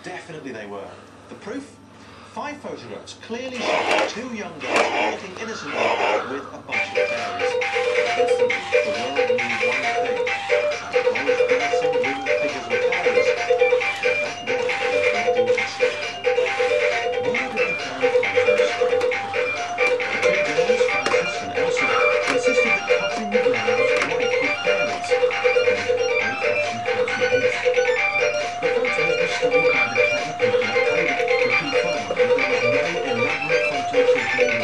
Definitely they were. The proof? 5 photographs clearly show 2 young girls walking innocently with a bunch of fairies. Instantly, the world knew one thing. Those dancing winged figures were fairies. That boy was ready to see. Where did the fairy photos spread? The 2 girls, Frances and Elsa, insisted that covering the ground was white with fairies. Old-fashioned fancy haste. The photos were studied by the clever people at Code to confirm that there was no elaborate Photoshop